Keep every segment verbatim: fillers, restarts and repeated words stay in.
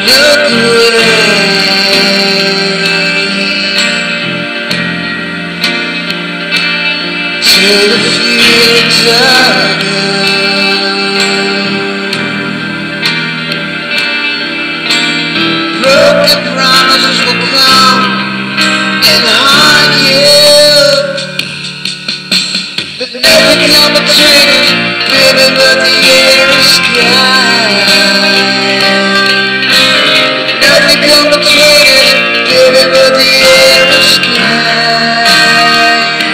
look away till the feelings are gone. Broken promises will come and haunt you, but nothing come between us, baby, but the air and sky. Nothing come between us, baby, but the air and sky.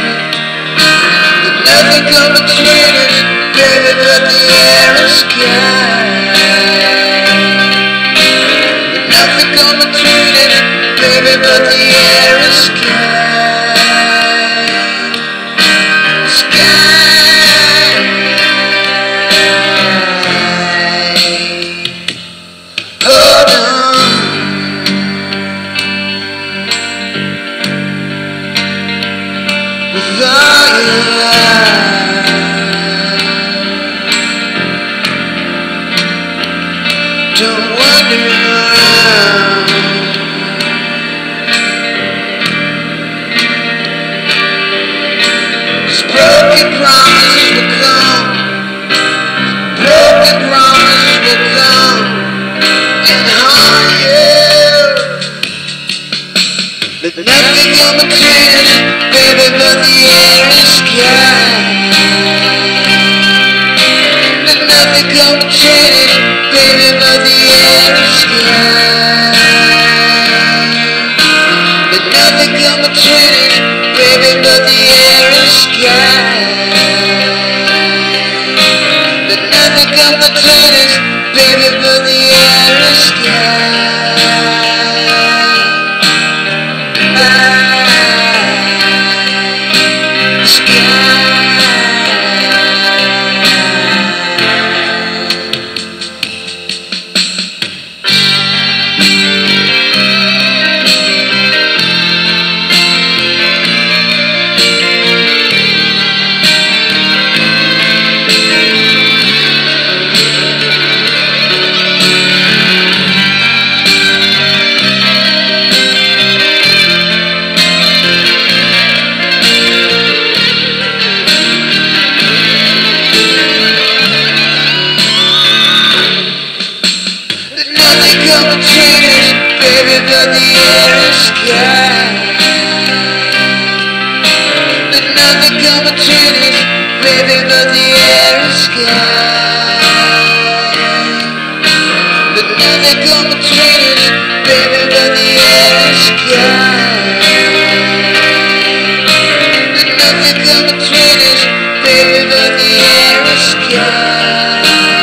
Nothing come between us, baby, but the air and sky. Nothing come between us, baby, but the air and sky. Don't wander around. Cause broken promises will come, broken promises will come and haunt you, but nothing come between us, baby, but the air and sky. But nothing come between us, baby, but the air and sky. But nothing come between us, baby, but the air and sky. But nothing come between us, baby, but the air and sky. Come between us, baby, but the air and sky. But nothing come between us, baby, but the air and sky. But nothing come between us, baby, but the air and sky. But nothing come between us, baby, but the air and sky.